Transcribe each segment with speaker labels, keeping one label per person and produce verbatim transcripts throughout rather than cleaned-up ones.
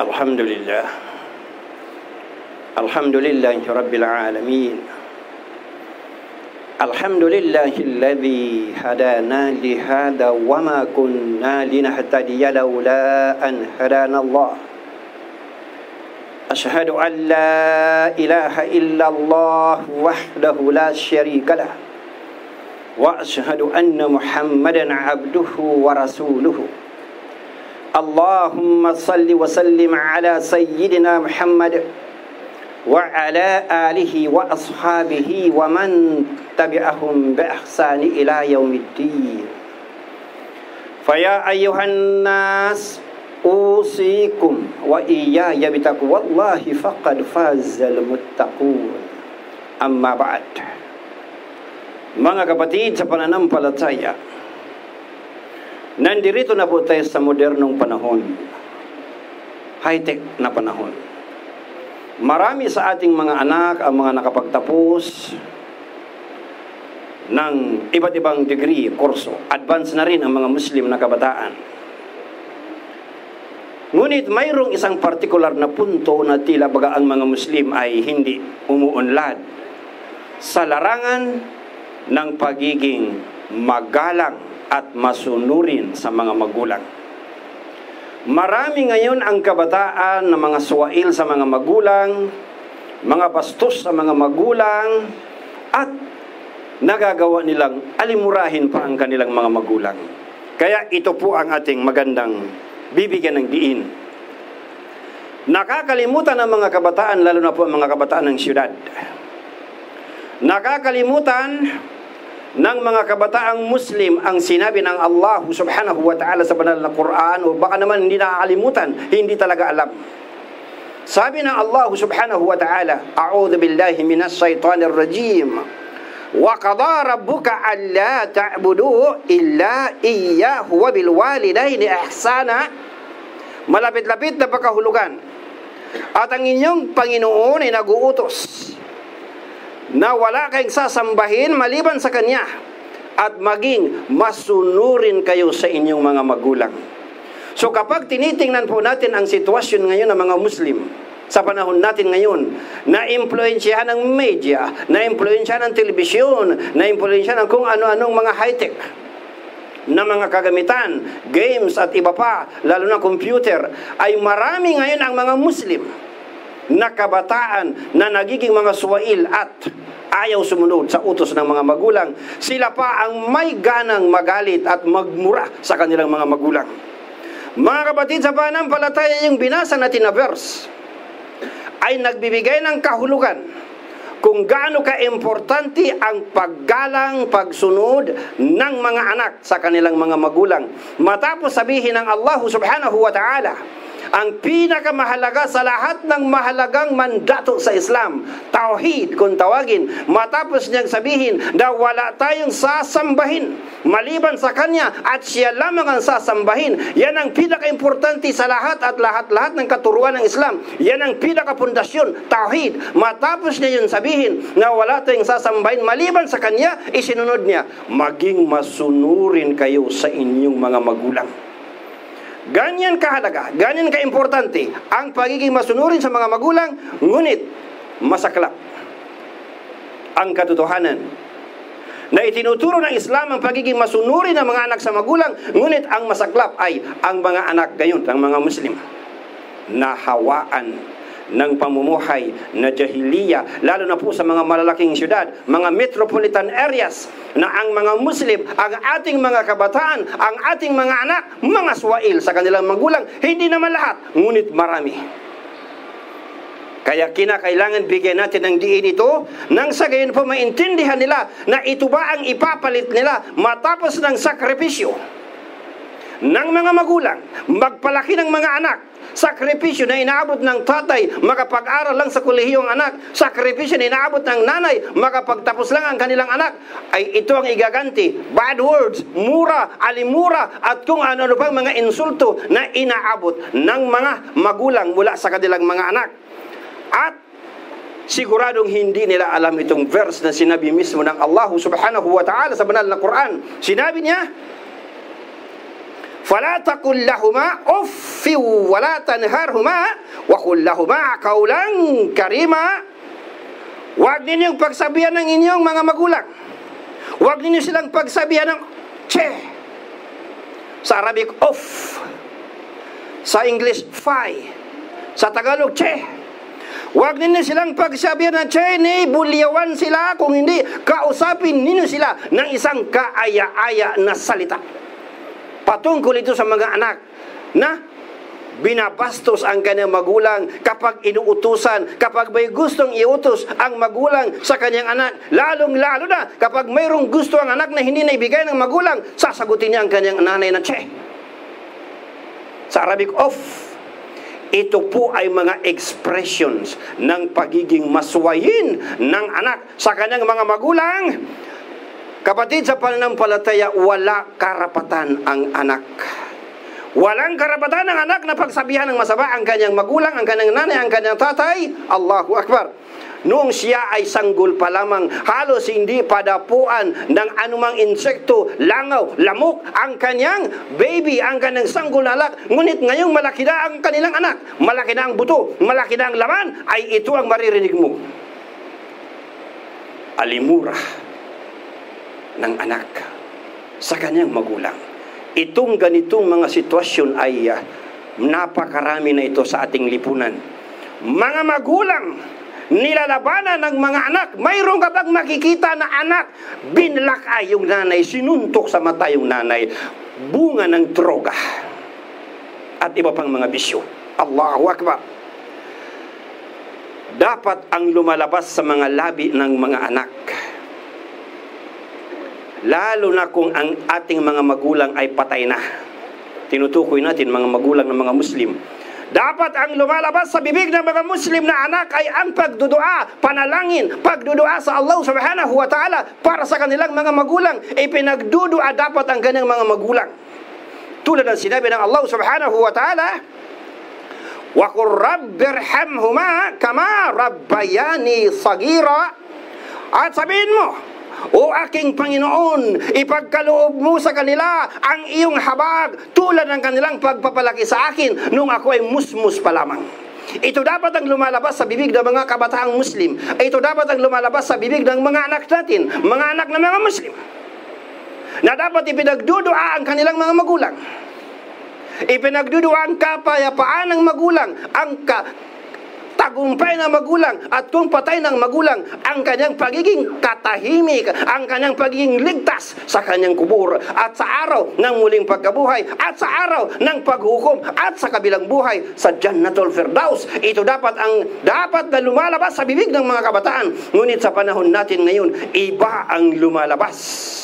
Speaker 1: الحمد لله الحمد لله رب العالمين الحمد لله الذي هدانا لهذا وما كنا لنهتدي لولا أن هدانا الله أشهد أن لا إله إلا الله وحده لا شريك له وأشهد أن محمدا عبده ورسوله اللهم صل وسلم على سيدنا محمد وعلى آله وأصحابه ومن تبعهم بإحسان إلى يوم الدين فيا أيها الناس أوصيكم وإياي بتقوى الله فقد فاز المتقون أما بعد. Mga kapatid sa pananampalataya, nandirito na po tayo sa modernong panahon, high-tech na panahon. Marami sa ating mga anak ang mga nakapagtapos ng iba't ibang degree, kurso. Advance na rin ang mga Muslim na kabataan. Ngunit mayroong isang partikular na punto na tila baga ang mga Muslim ay hindi umuunlad sa larangan ng pagiging magalang at masunurin sa mga magulang. Marami ngayon ang kabataan na mga suwail sa mga magulang, mga bastos sa mga magulang, at nagagawa nilang alimurahin pa ang kanilang mga magulang. Kaya ito po ang ating magandang bibigyan ng diin. Nakakalimutan ng mga kabataan, lalo na po ang mga kabataan ng siyudad. Nakakalimutan ng mga kabataang Muslim ang sinabi ng Allah subhanahu wa ta'ala sa banal na Quran, o baka naman hindi nakakalimutan, hindi talaga alam. Sabi ng Allah subhanahu wa ta'ala, A'udhu billahi minas shaitanir rajim, wa qada rabbuka alla ta'budu illa iyyahu wa bil walidayni ihsana. Malapit-lapit na pagkahulugan. At ang inyong Panginoon ay nag-uutos na wala kayong sasambahin maliban sa Kanya, at maging masunurin kayo sa inyong mga magulang. So kapag tinitingnan po natin ang sitwasyon ngayon ng mga Muslim sa panahon natin ngayon, na impluensyahan ng media, na impluensyahan ng telebisyon, na impluensyahan ng kung ano-anong mga high-tech na mga kagamitan, games at iba pa, lalo na computer, ay marami ngayon ang mga Muslim na kabataan na nagiging mga suwail at ayaw sumunod sa utos ng mga magulang. Sila pa ang may ganang magalit at magmura sa kanilang mga magulang. Mga kapatid sa pananampalataya, yung binasa natin na verse ay nagbibigay ng kahulugan kung gaano ka-importante ang paggalang, pagsunod ng mga anak sa kanilang mga magulang. Matapos sabihin ng Allah subhanahu wa ta'ala ang pinakamahalaga sa lahat ng mahalagang mandato sa Islam, tauhid kung tawagin, matapos niyang sabihin na wala tayong sasambahin maliban sa Kanya at Siya lamang ang sasambahin. Yan ang pinaka-importante sa lahat at lahat-lahat ng katuruan ng Islam. Yan ang pinaka-pundasyon, tauhid. Matapos niya yun sabihin na wala tayong sasambahin maliban sa Kanya, isinunod niya, maging masunurin kayo sa inyong mga magulang. Ganyan kahalaga, ganyan kaimportante ang pagiging masunurin sa mga magulang, ngunit masaklap ang katotohanan na itinuturo ng Islam ang pagiging masunurin ng mga anak sa magulang, ngunit ang masaklap ay ang mga anak gayon ng mga Muslim na hawaan ng pamumuhay na jahiliya, lalo na po sa mga malalaking syudad, mga metropolitan areas, na ang mga Muslim, ang ating mga kabataan, ang ating mga anak, mga suwail sa kanilang magulang. Hindi naman lahat, ngunit marami. Kaya kinakailangan bigyan natin ng diin ito nang sa gayon po maintindihan nila na ito ba ang ipapalit nila matapos ng sakripisyo ng mga magulang, magpalaki ng mga anak, sakripisyo na inaabot ng tatay, makapag-aral lang sa kolehiyo ang anak, sakripisyo na inaabot ng nanay, makapagtapos lang ang kanilang anak, ay ito ang igaganti. Bad words, mura, alimura, at kung ano-ano pang mga insulto na inaabot ng mga magulang mula sa kanilang mga anak. At siguradong hindi nila alam itong verse na sinabi mismo ng Allah subhanahu wa ta'ala sa banal na Quran. Sinabi niya, فَلَا تَقُلْ لَهُمَا أُفٍّ fi wa la tanharhuma wa qul lahumā qawlan karīmā. Huwag ninyong pagsabihan ng inyong mga magulang. Huwag ninyo silang pagsabihan ng che. Sa Arabic, of. Sa English, fai. Sa Tagalog, che. Huwag ninyo silang pagsabihan ng che, ni bulyawan sila. Kung hindi, kausapin ninyo sila ng isang kaaya-aya na salita. Patungkol ito sa mga anak na binabastos ang kanyang magulang kapag inuutusan, kapag may gustong iutos ang magulang sa kanyang anak, lalong-lalo na kapag mayroong gusto ang anak na hindi naibigay ng magulang, sasagutin niya ang kanyang nanay na che. Sa Arabic, of. Ito po ay mga expressions ng pagiging maswayin ng anak sa kanyang mga magulang. Kapatid, sa pananampalataya, wala karapatan ang anak. Walang karapatan ng anak na pagsabihan ng masama ang kanyang magulang, ang kanyang nanay, ang kanyang tatay. Allahu Akbar. Noong siya ay sanggol pa lamang, halos hindi padapuan ng anumang insekto, langaw, lamok ang kanyang baby, ang kanyang sanggol na anak. Ngunit ngayong malaki na ang kanilang anak, malaki na ang buto, malaki na ang laman, ay ito ang maririnig mo. Alimura ng anak sa kanyang magulang. Itong ganitong mga sitwasyon ay uh, napakarami na ito sa ating lipunan. Mga magulang, nilalabanan ng mga anak. Mayroon ka bang makikita na anak, binlakay yung nanay, sinuntok sa mata yung nanay, bunga ng droga at iba pang mga bisyo. Allahu Akbar. Dapat ang lumalabas sa mga labi ng mga anak, lalo na kung ang ating mga magulang ay patay na. Tinutukoy natin mga magulang ng mga Muslim. Dapat ang lumalabas sa bibig ng mga Muslim na anak ay ang pagdudua, panalangin, pagdudua sa Allah subhanahu wa ta'ala para sa kanilang mga magulang. Ipinagdudua dapat ang kanyang mga magulang. Tulad ng sinabi ng Allah subhanahu wa ta'ala, wa qur rabbirhamhuma kama rabbayani sagira. At sabihin mo, o aking Panginoon, ipagkaloob mo sa kanila ang iyong habag tulad ng kanilang pagpapalaki sa akin nung ako ay musmus pa lamang. Ito dapat ang lumalabas sa bibig ng mga kabataang Muslim. Ito dapat ang lumalabas sa bibig ng mga anak natin, mga anak ng mga Muslim, na dapat ipinagdudua ang kanilang mga magulang. Ipinagdudua ang kapayapaan ng magulang, ang ka tagumpay ng magulang, at kung patay ng magulang, ang kanyang pagiging katahimik, ang kanyang pagiging ligtas sa kanyang kubur, at sa araw ng muling pagkabuhay, at sa araw ng paghukom, at sa kabilang buhay sa Jannatul Firdaus. Ito dapat ang dapat na lumalabas sa bibig ng mga kabataan. Ngunit sa panahon natin ngayon, iba ang lumalabas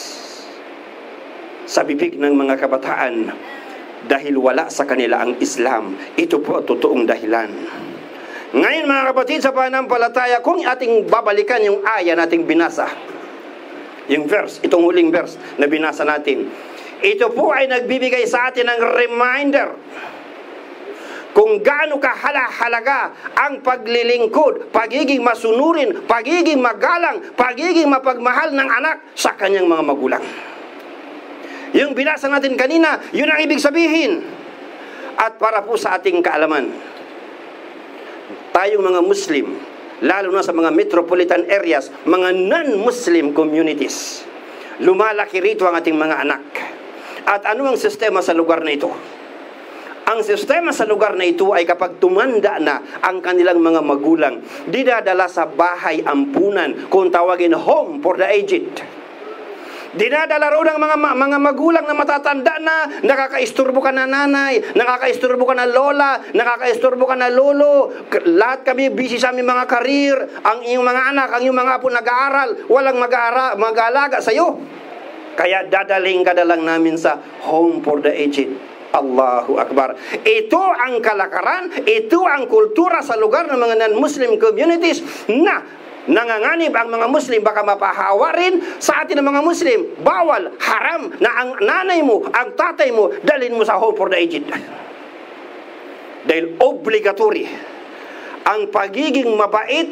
Speaker 1: sa bibig ng mga kabataan dahil wala sa kanila ang Islam. Ito po ang totoong dahilan. Ngayon mga kapatid, sa pananampalataya, kung ating babalikan yung aya nating binasa, yung verse, itong huling verse na binasa natin, ito po ay nagbibigay sa atin ng reminder kung gaano kahalaga ang paglilingkod, pagiging masunurin, pagiging magalang, pagiging mapagmahal ng anak sa kanyang mga magulang. Yung binasa natin kanina, yun ang ibig sabihin. At para po sa ating kaalaman, tayong mga Muslim, lalo na sa mga metropolitan areas, mga non-Muslim communities, lumalaki rito ang ating mga anak. At ano ang sistema sa lugar na ito? Ang sistema sa lugar na ito ay kapag tumanda na ang kanilang mga magulang, dinadala sa bahay ampunan, kung tawagin home for the aged. Dinadala ro ng mga, mga magulang na matatanda na, nakakaisturbo ka na nanay, nakakaisturbo ka na lola, nakakaisturbo ka na lolo. Lahat kami busy sa aming mga karir, ang iyong mga anak, ang iyong mga apo nag-aaral, walang mag-aara, mag-aalaga sa iyo. Kaya dadaling ka na lang namin sa home for the aged. Allahu Akbar. Ito ang kalakaran, ito ang kultura sa lugar ng mga non-Muslim communities na nanganganib ang mga Muslim baka mapahawa rin sa atin ng mga Muslim. Bawal, haram na ang nanay mo, ang tatay mo, dalhin mo sa home for the aged. Dahil obligatory ang pagiging mabait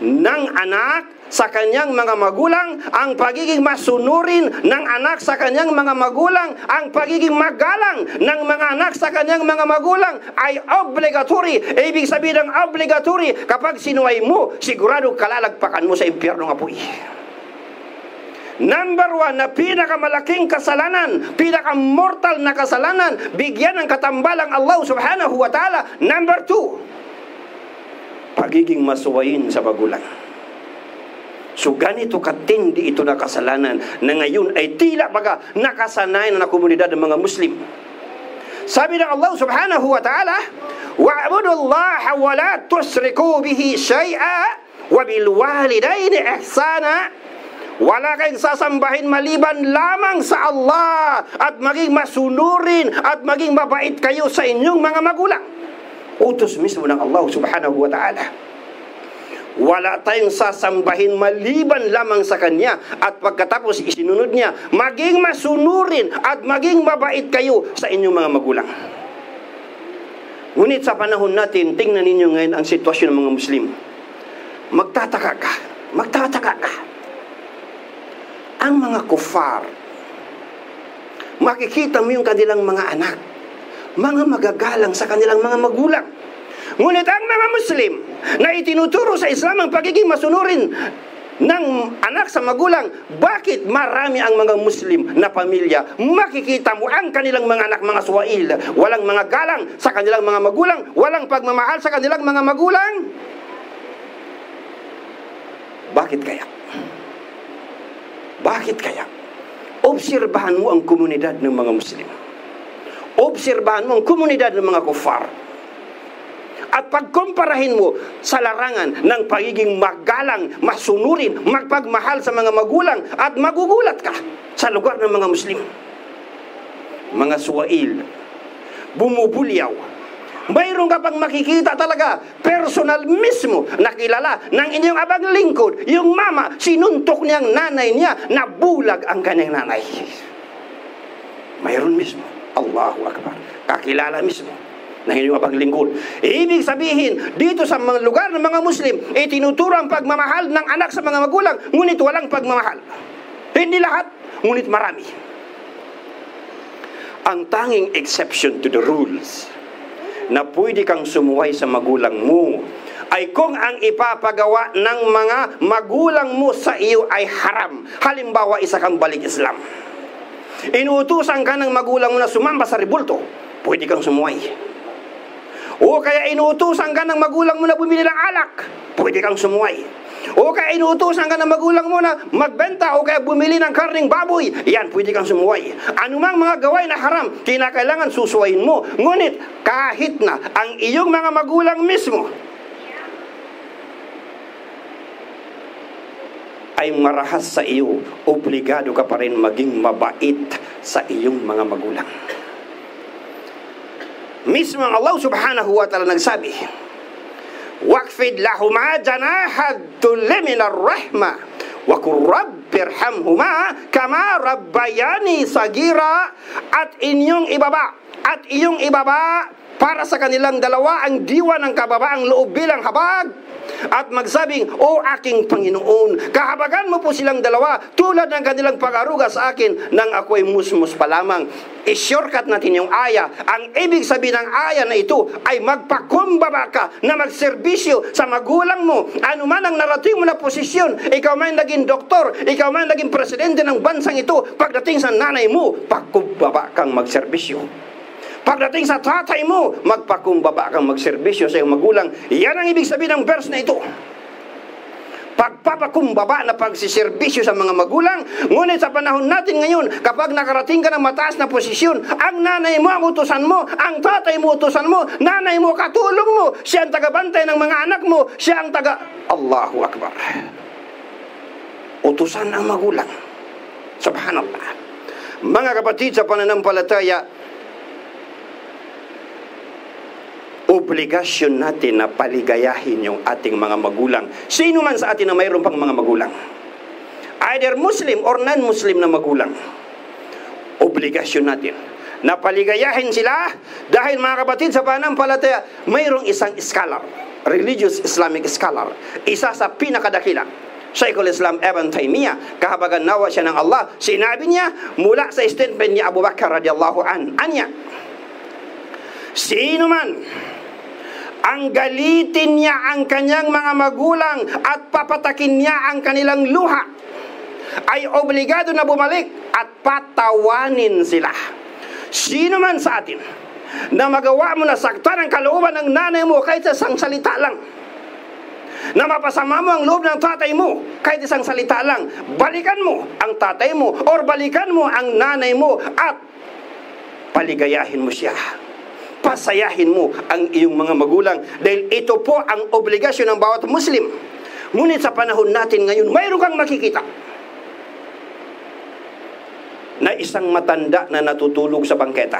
Speaker 1: ng anak sa kanyang mga magulang, ang pagiging masunurin ng anak sa kanyang mga magulang, ang pagiging magalang ng mga anak sa kanyang mga magulang ay obligatory. Ibig sabihin ng obligatory, kapag sinuway mo, sigurado kalalagpakan mo sa impyerno ng apoy. Number one, na pinakamalaking kasalanan, pinakamortal na kasalanan, bigyan ng katambalang Allah subhanahu wa ta'ala. Number two, pagiging masuwayin sa magulang. So ganito katindi ito na kasalanan na ngayon ay tila baga nakasanayan na komunidad ng mga Muslim. Sabi ng Allah subhanahu wa ta'ala, wa'budullaha wa la tusriku bihi syai'a wa bil walidayni ihsana. Wala kayong sasambahin maliban lamang sa Allah, at maging masunurin at maging mabait kayo sa inyong mga magulang. Utos mismo ng Allah subhanahu wa ta'ala. Wala tayong sasambahin maliban lamang sa Kanya, at pagkatapos isinunod niya, maging masunurin at maging mabait kayo sa inyong mga magulang. Ngunit sa panahon natin, tingnan ninyo ngayon ang sitwasyon ng mga Muslim. Magtataka ka, magtataka ka. Ang mga kufar, makikita mo yung kanilang mga anak, mga magagalang sa kanilang mga magulang. Ngunit ang mga Muslim na itinuturo sa Islam ang pagiging masunurin ng anak sa magulang, bakit marami ang mga Muslim na pamilya, makikita mo ang kanilang mga anak, mga suwail, walang mga galang sa kanilang mga magulang, walang pagmamahal sa kanilang mga magulang? Bakit kaya? Bakit kaya? Obserbahan mo ang komunidad ng mga Muslim. Obserbahan mo ang komunidad ng mga kufar. At pagkumparahin mo sa larangan ng pagiging magalang, masunurin, magpagmahal sa mga magulang, at magugulat ka sa lugar ng mga Muslim. Mga suwail, bumubulyaw. Mayroon ka pang makikita talaga, personal mismo, nakilala ng inyong abang lingkod, yung mama, sinuntok niyang nanay niya, nabulag ang kanyang nanay. Mayroon mismo, Allahu Akbar, kakilala mismo ng inyong abang lingkod. Ibig sabihin, dito sa mga lugar ng mga Muslim, itinuturo ang pagmamahal ng anak sa mga magulang, ngunit walang pagmamahal. Hindi lahat, ngunit marami. Ang tanging exception to the rules na pwede kang sumuway sa magulang mo ay kung ang ipapagawa ng mga magulang mo sa iyo ay haram. Halimbawa, isa kang balik Islam. Inuutusan ka ng magulang mo na sumamba sa rebulto, pwede kang sumuway. O kaya inuutusan ka ng magulang mo na bumili ng alak, pwede kang sumuway. O kaya inuutosan ka ng magulang mo na magbenta o kaya bumili ng karning baboy, yan, pwede kang sumuway. Anumang mga gawain na haram, kinakailangan susuwayin mo. Ngunit kahit na ang iyong mga magulang mismo ay marahas sa iyo, obligado ka pa rin maging mabait sa iyong mga magulang. Mismo ang Allah subhanahu wa ta'ala nagsabi, waqfid lahuma janahad tulli minar rahma wa qur rabbirhamhuma kama rabbayani sagira. At inyong ibaba, at iyong ibaba para sa kanilang dalawa ang diwa ng kababaang loob bilang habag, at magsabing, o aking Panginoon, kahabagan mo po silang dalawa tulad ng kanilang pag-aruga sa akin nang ako'y musmus pa lamang. I-shortcut natin yung aya. Ang ibig sabihin ng aya na ito ay magpakumbaba ka na magserbisyo sa magulang mo. Ano man ang narating mo na posisyon, ikaw man naging doktor, ikaw man naging presidente ng bansang ito, pagdating sa nanay mo, pakumbaba kang magserbisyo. Pagdating sa tatay mo, magpakumbaba kang magserbisyo sa iyong magulang. Yan ang ibig sabihin ng verse na ito. Pagpapakumbaba na pagsiservisyo sa mga magulang. Ngunit sa panahon natin ngayon, kapag nakarating ka ng mataas na posisyon, ang nanay mo ang utusan mo, ang tatay mo utusan mo, nanay mo katulong mo, siya ang tagabantay ng mga anak mo, siya ang taga... Allahu Akbar. Utusan ang magulang. Subhanallah. Mga kapatid sa pananampalataya, obligasyon natin na paligayahin yung ating mga magulang. Sino man sa atin na mayroon pang mga magulang, either Muslim or non-Muslim na magulang, obligasyon natin na paligayahin sila dahil mga kapatid sa pananampalataya, mayroong isang scholar, religious Islamic scholar, isa sa pinakadakila, Shaykhul Islam Ibn Taymiyyah, kahabagan nawa siya ng Allah, sinabi niya mula sa statement ni Abu Bakar radhiyallahu an, anya, sino man ang galitin niya ang kanyang mga magulang at papatakin niya ang kanilang luha, ay obligado na bumalik at patawanin sila. Sino man sa atin na magawa mo na saktan ang kalooban ng nanay mo kahit isang salita lang, na mapasama mo ang loob ng tatay mo kahit isang salita lang, balikan mo ang tatay mo or balikan mo ang nanay mo at paligayahin mo siya, pasayahin mo ang iyong mga magulang, dahil ito po ang obligasyon ng bawat Muslim. Ngunit sa panahon natin ngayon, mayroon kang makikita na isang matanda na natutulog sa bangketa,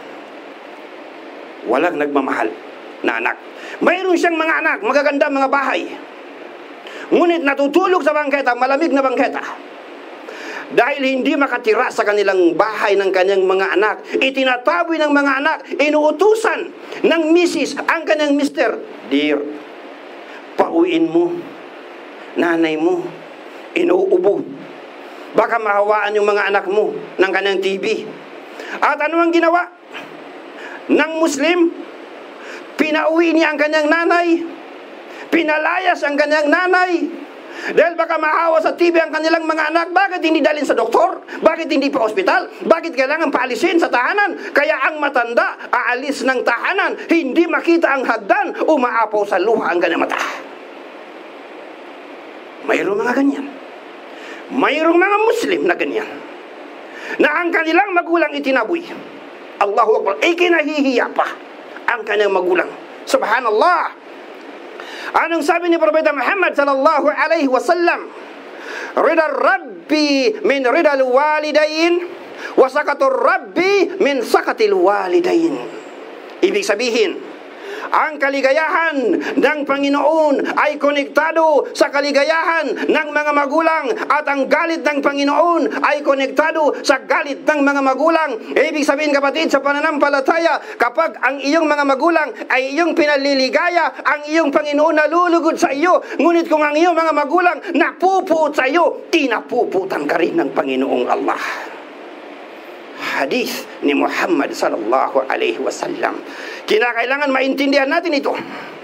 Speaker 1: walang nagmamahal na anak. Mayroon siyang mga anak, magaganda mga bahay, ngunit natutulog sa bangketa, malamig na bangketa, dahil hindi makatira sa kanilang bahay ng kanyang mga anak. Itinataboy ng mga anak, inuutusan ng misis ang kanyang mister, dear, pauwiin mo nanay mo, inuubo, baka mahawaan yung mga anak mo ng kanyang T V. At ano ang ginawa ng Muslim? Pinauwi niya ang kanyang nanay, pinalayas ang kanyang nanay, dahil baka mahawa sa T V ang kanilang mga anak. Bakit hindi dalhin sa doktor? Bakit hindi pa ospital? Bakit kailangan paalisin sa tahanan? Kaya ang matanda aalis ng tahanan, hindi makita ang hagdan, umaapaw sa luha ang kanyang mata. Mayroong mga ganyan. Mayroong mga Muslim na ganyan, na ang kanilang magulang itinaboy. Allahu Akbar, ikinahihiya pa ang kanyang magulang. Subhanallah. Anong sabi ni Propeta Muhammad sallallahu alaihi wasallam? Rida Rabbi min ridal walidain wa sakatur Rabbi min sakatil walidain. Ibig sabihin, ang kaligayahan ng Panginoon ay konektado sa kaligayahan ng mga magulang, at ang galit ng Panginoon ay konektado sa galit ng mga magulang. Ibig sabihin kapatid, sa pananampalataya, kapag ang iyong mga magulang ay iyong pinaliligaya, ang iyong Panginoon nalulugod sa iyo. Ngunit kung ang iyong mga magulang napupuot sa iyo, tinapuputan ka rin ng Panginoong Allah. Hadith ni Muhammad sallallahu alaihi wasallam. Kinakailangan maintindihan natin ito,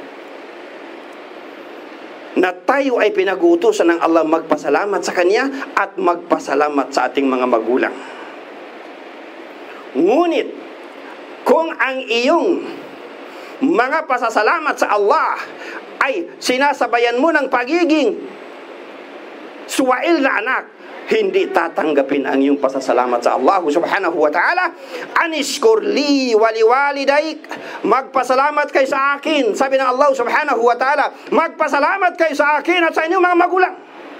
Speaker 1: na tayo ay pinag-uutusan ng Allah magpasalamat sa Kanya at magpasalamat sa ating mga magulang. Ngunit kung ang iyong mga pasasalamat sa Allah ay sinasabayan mo ng pagiging suwail na anak, hindi tatanggapin ang iyong pasasalamat sa Allah subhanahu wa ta'ala. Anishkur li waliwalidaik, magpasalamat kayo sa akin, sabi ng Allah subhanahu wa ta'ala, magpasalamat kayo sa akin at sa inyong mga magulang.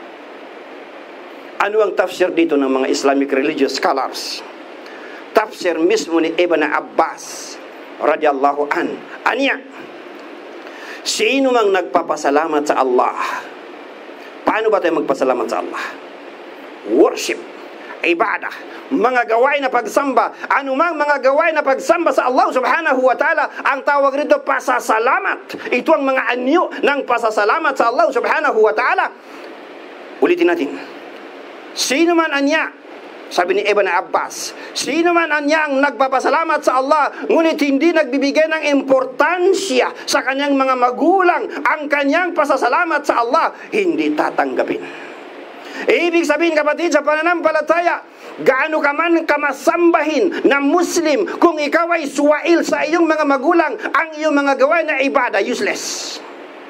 Speaker 1: Ano ang tafsir dito ng mga Islamic religious scholars? Tafsir mismo ni Ibn Abbas radiyallahu an, anya, sino mang nagpapasalamat sa Allah. Paano ba tayo magpasalamat sa Allah? Worship, ibadah, mga gawain na pagsamba, anumang mga gawain na pagsamba sa Allah subhanahu wa ta'ala, ang tawag rito pasasalamat. Ito ang mga anyo ng pasasalamat sa Allah subhanahu wa ta'ala. Ulitin natin, sino man anya, sabi ni Ibn Abbas, sino man anya ang nagpapasalamat sa Allah, ngunit hindi nagbibigay ng importansya sa kanyang mga magulang ang kanyang pasasalamat sa Allah, hindi tatanggapin. Ibig sabihin kapatid, sa pananampalataya, gaano ka man kamasambahin na Muslim, kung ikaw ay suwail sa iyong mga magulang, ang iyong mga gawain na ibadah useless.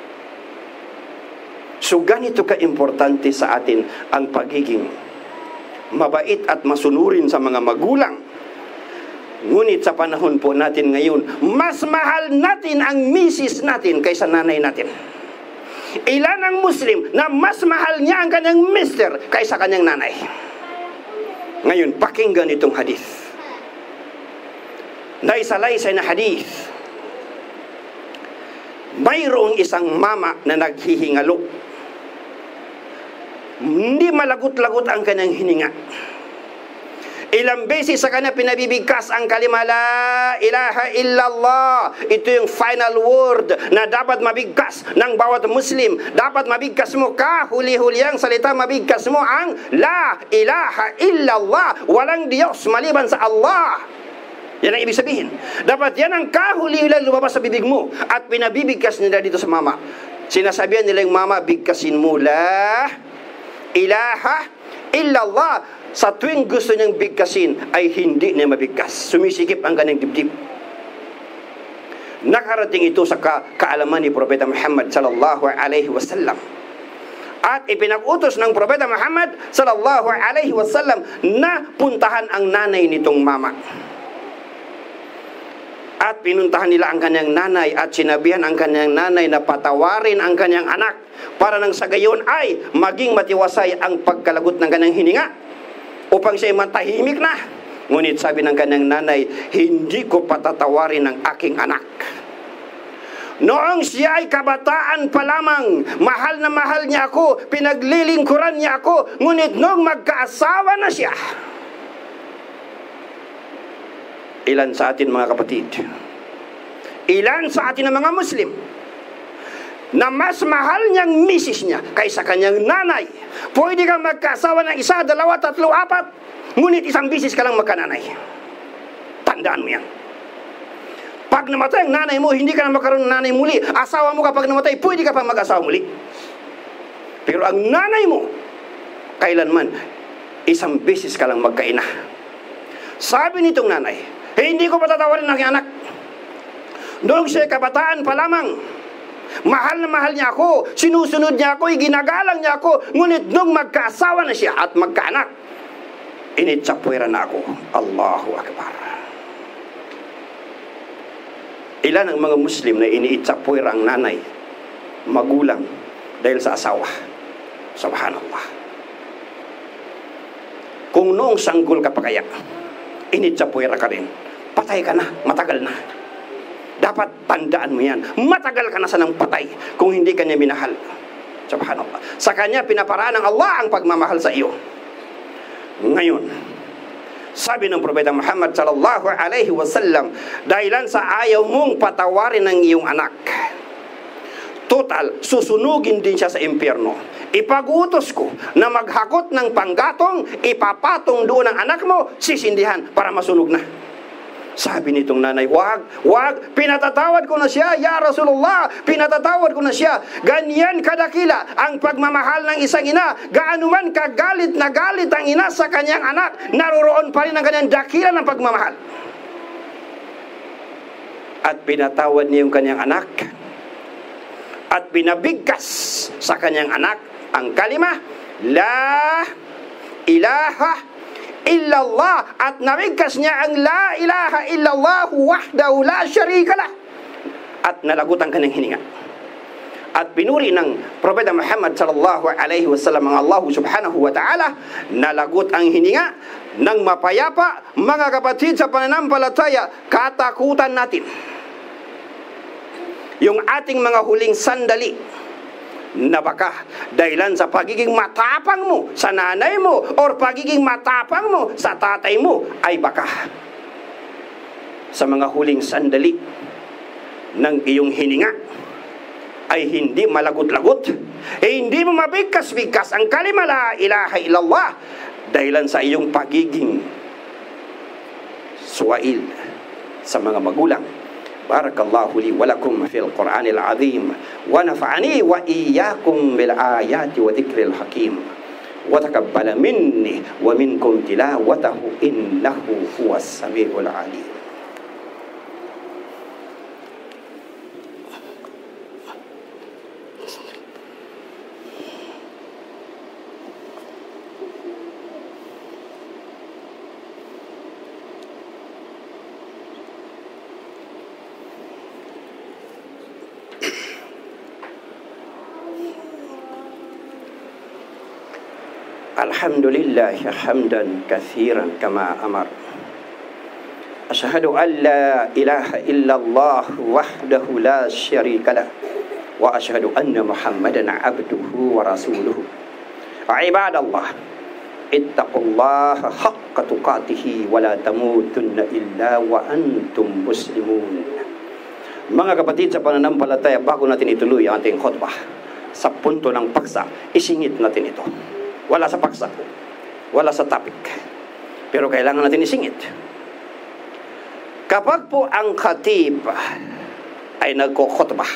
Speaker 1: So ganito ka-importante sa atin ang pagiging mabait at masunurin sa mga magulang. Ngunit sa panahon po natin ngayon, mas mahal natin ang misis natin kaysa nanay natin. Ilan ang Muslim na mas mahal niya ang kanyang mister kaysa kanyang nanay? Ngayon, pakinggan itong hadith. Naisalaysay na hadith. Mayroong isang mama na naghihingalo. Hindi malagot-lagot ang kanyang hininga. Ilang beses sa kanya pinabibigkas ang kalima la ilaha illallah. Ito yung final word na dapat mabigkas ng bawat Muslim. Dapat mabigkas mo kahuli-huliang salita, mabigkas mo ang la ilaha illallah. Walang Diyos maliban sa Allah. Yan ang ibig sabihin. Dapat yan ang kahuli-huliang lumabas sa bibig mo. At pinabibigkas nila dito sa mama. Sinasabihan nila yung mama, bigkasin mo la ilaha illallah. Sa tuwing gusto niyang bigkasin ay hindi niya mabigkas. Sumisikip ang kanyang dibdib. Nakarating ito sa ka kaalaman ni Propeta Muhammad sallallahu alaihi wasallam. At ipinag-utos ng Propeta Muhammad sallallahu alaihi wasallam na puntahan ang nanay nitong mama. At pinuntahan nila ang kanyang nanay at sinabihan ang kanyang nanay na patawarin ang kanyang anak para nang sa gayon ay maging matiwasay ang pagkalagot ng kanyang hininga upang siya matahimik na. Ngunit sabi ng kanyang nanay, hindi ko patatawarin ang aking anak. Noong siya ay kabataan pa lamang, mahal na mahal niya ako, pinaglilingkuran niya ako, ngunit noong magkaasawa na siya. Ilan sa atin mga kapatid, ilan sa atin ng mga Muslim, na mas mahal niyang misis niya kaysa kanyang nanay. Pwede kang magkasawa ng isa, dalawa, tatlo, apat, ngunit isang bisis ka lang magkananay. Tandaan mo yan. Pag namatay ang nanay mo, hindi ka na magkaroon ng nanay muli. Asawa mo kapag namatay, pwede ka pa mag-asawa muli. Pero ang nanay mo, kailanman, isang bisis ka lang magkaina. Sabi nitong nanay, hindi ko patatawarin ng aking anak. Noong siya kabataan pa lamang, mahal na mahal niya ako, sinusunod niya ako, ginagalang niya ako, ngunit nung magkaasawa na siya at magkaanak, initsapwera na ako. Allahu Akbar. Ilan ang mga Muslim na iniitsapwera ang nanay, magulang, dahil sa asawa. Subhanallah. Kung noong sanggol ka pa kaya, initsapwera ka rin, patay ka na, matagal na. Dapat tandaan mo yan. Matagal ka na sanang patay kung hindi ka niya minahal. Subhanallah. Sa kanya pinaparaan ng Allah ang pagmamahal sa iyo. Ngayon, sabi ng Propeta Muhammad sallallahu alaihi wasallam, dahilan sa ayaw mong patawarin ng iyong anak, total, susunugin din siya sa impyerno. Ipag-utos ko na maghakot ng panggatong, ipapatong doon ang anak mo, sisindihan para masunog na. Sabi nitong nanay, wag, wag, pinatatawad ko na siya, ya Rasulullah, pinatatawad ko na siya. Ganyan kadakila ang pagmamahal ng isang ina. Gaano man kagalit na galit ang ina sa kanyang anak, naroroon pa rin ang kanyang dakila ng pagmamahal. At pinatawad niya yung kanyang anak. At binabigkas sa kanyang anak ang kalima, la ilaha illallah, at nabigkas niya ang la ilaha illallah wahdahu la syarika lah, at nalagot ang kanyang hininga. At pinuri ng Propeta Muhammad sallallahu alaihi wasallam ang Allah subhanahu wa ta'ala, nalagot ang hininga ng mapayapa. Mga kapatid sa pananampalataya, katakutan natin yung ating mga huling sandali na baka dahilan sa pagiging matapang mo sa nanay mo or pagiging matapang mo sa tatay mo, ay baka sa mga huling sandali ng iyong hininga ay hindi malagot-lagot, eh hindi mo mabigkas-bigkas ang kalima la ilaha illallah dahilan sa iyong pagiging suwail sa mga magulang. Barakallahu li wa lakum fil Qur'anil azim wa nafa'ani wa iyyakum bil ayati wa dzikril hakim wa taqabbala minni wa minkum tilawatahu innahu huwas samiul alim. Alhamdulillah hamdan katsiran kama amar. Asyhadu an la ilaha illallah wahdahu la syarika lah wa asyhadu anna Muhammadan abduhu wa rasuluhu. Ibadallah, ittaqullaha haqqa tuqatihi wa la tamutunna illa wa antum muslimun. Mga kapatid sa pananampalataya, bago natin ituloy ang ating khutbah sa punto ng paksa, isingit natin ito. Wala sa paksa, wala sa topic, pero kailangan natin isingit. Kapag po ang khatib ay nagko-khutbah,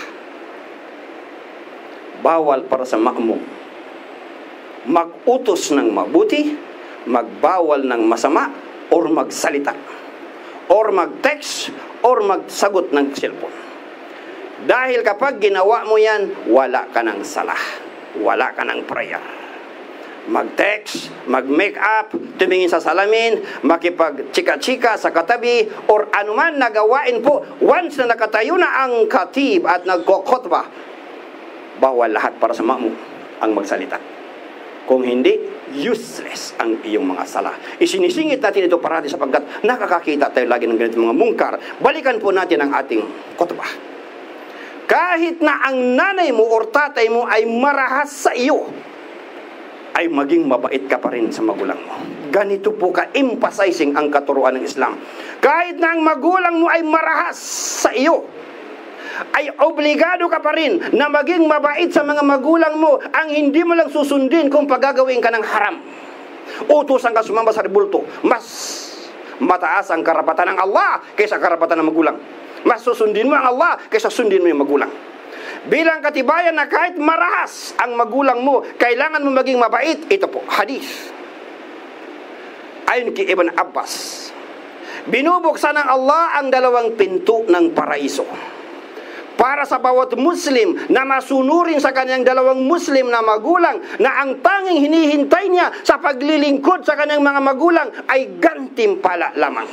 Speaker 1: bawal para sa ma'mum mag-utos ng mabuti, magbawal ng masama, or magsalita, or mag-text, or magsagot ng cellphone. Dahil kapag ginawa mo yan, wala ka ng salah, wala ka ng prayer. Mag-text, mag-make up, tumingin sa salamin, makipag-chika-chika sa katabi, or anuman nagawain po, once na nakatayo na ang khatib at nagko-khutbah, bawal lahat para sa ma'mum ang magsalita. Kung hindi, useless ang iyong mga sala. Isinisingit natin ito parati sapagkat nakakakita tayo lagi ng ganitong mga mungkar. Balikan po natin ang ating khutbah. Kahit na ang nanay mo or tatay mo ay marahas sa iyo, ay maging mabait ka pa rin sa magulang mo. Ganito po ka-emphasizing ang katuruan ng Islam. Kahit na ang magulang mo ay marahas sa iyo, ay obligado ka pa rin na maging mabait sa mga magulang mo. Ang hindi mo lang susundin kung paggagawin ka ng haram. Utusan ka sumamba sa rebulto. Mas mataas ang karapatan ng Allah kaysa karapatan ng magulang. Mas susundin mo ang Allah kaysa sundin mo yung magulang. Bilang katibayan na kahit marahas ang magulang mo, kailangan mo maging mabait. Ito po, hadith. Ayon kay Ibn Abbas, binubuksan ng Allah ang dalawang pinto ng paraiso para sa bawat Muslim na masunurin sa kanyang dalawang Muslim na magulang, na ang tanging hinihintay niya sa paglilingkod sa kanyang mga magulang ay gantimpala lamang.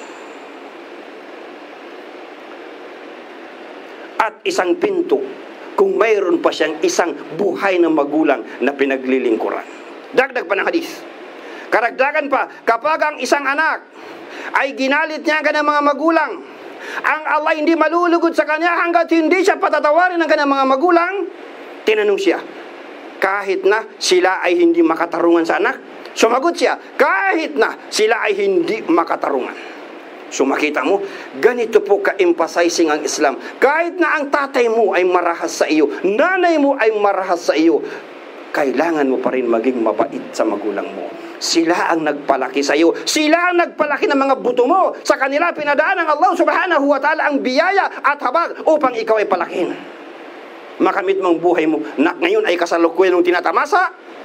Speaker 1: At isang pinto kung mayroon pa siyang isang buhay na magulang na pinaglilingkuran. Dagdag pa ng hadis. Karagdagan pa, kapag ang isang anak ay ginalit niya ang kanyang mga magulang, ang Allah hindi malulugod sa kanya hanggat hindi siya patatawarin ng kanyang mga magulang. Tinanong siya, kahit na sila ay hindi makatarungan sa anak? Sumagot siya, kahit na sila ay hindi makatarungan. So makita mo, ganito po ka-emphasizing ang Islam. Kahit na ang tatay mo ay marahas sa iyo, nanay mo ay marahas sa iyo, kailangan mo pa rin maging mabait sa magulang mo. Sila ang nagpalaki sa iyo. Sila ang nagpalaki ng mga buto mo. Sa kanila pinadaan ng Allah subhanahu wa ta'ala ang biyaya at habag upang ikaw ay palakin. Makamit mong buhay mo na ngayon ay kasalukuyan ng tinatamasa.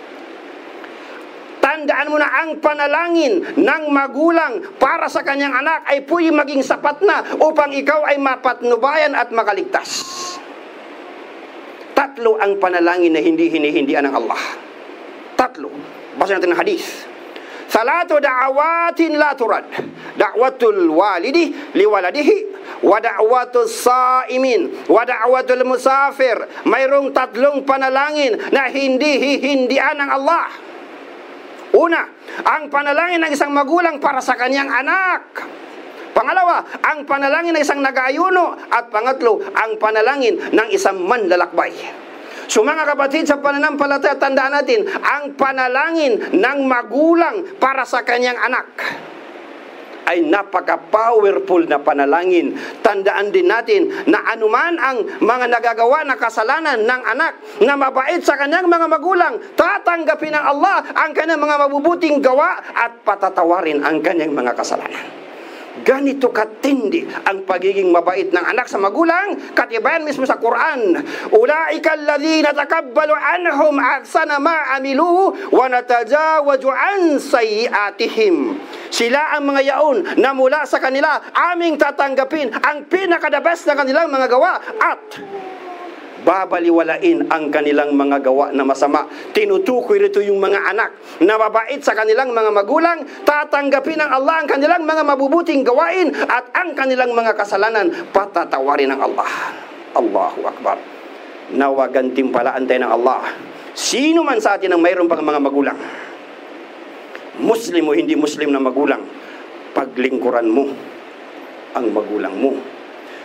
Speaker 1: Tandaan mo na ang panalangin ng magulang para sa kanyang anak ay pwede maging sapat na upang ikaw ay mapatnubayan at makaligtas. Tatlo ang panalangin na hindi hinihindian ng Allah. Tatlo. Basa natin ng hadis. Salatu da'awatin la turad. Da'watul walidi liwaladihi, wa da'watul sa'imin, wa da'watul musafir. Mayroong tatlong panalangin na hindi hihindian ng Allah. Una, ang panalangin ng isang magulang para sa kanyang anak. Pangalawa, ang panalangin ng isang nag-aayuno. At pangatlo, ang panalangin ng isang manlalakbay. So mga kapatid sa pananampalataya, tandaan natin, ang panalangin ng magulang para sa kanyang anak ay napaka-powerful na panalangin. Tandaan din natin na anuman ang mga nagagawa na kasalanan ng anak na mabait sa kanyang mga magulang, tatanggapin ng Allah ang kanyang mga mabubuting gawa at patatawarin ang kanyang mga kasalanan. Ganito katindi ang pagiging mabait ng anak sa magulang. Katibayan mismo sa Quran, ulaika alladhina takabbalu anhum ahsana ma amilu wa natajawaju an sayiatihim. Sila ang mga yaon na mula sa kanila aming tatanggapin ang pinakadabas na kanilang mga gawa at babaliwalain ang kanilang mga gawa na masama. Tinutukoy rito yung mga anak na mabait sa kanilang mga magulang, tatanggapin ng Allah ang kanilang mga mabubuting gawain at ang kanilang mga kasalanan patatawarin ng Allah. Allahu Akbar. Nawa gantimpalaan tayo ng Allah. Sino man sa atin ang mayroon pang mga magulang, Muslim o hindi Muslim na magulang, paglingkuran mo ang magulang mo.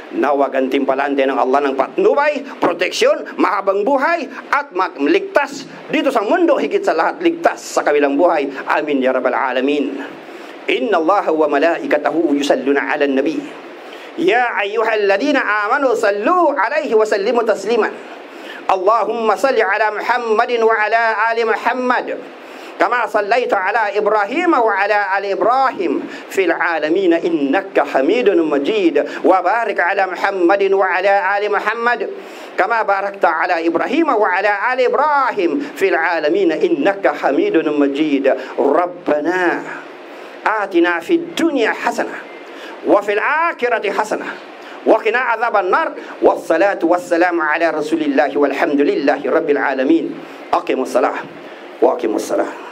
Speaker 1: Nawa gantimpalaan din ng Allah ng patnubay, proteksyon, mahabang buhay, at ligtas dito sa mundo, higit sa lahat ligtas sa kabilang buhay. Amin ya Rabbal Alamin. Inna Allah wa malaikatahu yusalluna ala nabi. Ya ayyuhalladhina amanu sallu alaihi wa sallimu tasliman. Allahumma salli ala Muhammadin wa ala ali Muhammad. كما صليت على إبراهيم وعلى آل إبراهيم في العالمين إنك حميد مجيد وبارك على محمد وعلى آل محمد كما باركت على إبراهيم وعلى آل إبراهيم في العالمين إنك حميد مجيد ربنا آتنا في الدنيا حسنة وفي الآخرة حسنة وقنا عذاب النار والصلاة والسلام على رسول الله والحمد لله رب العالمين. أقيموا الصلاة وأقيموا الصلاة.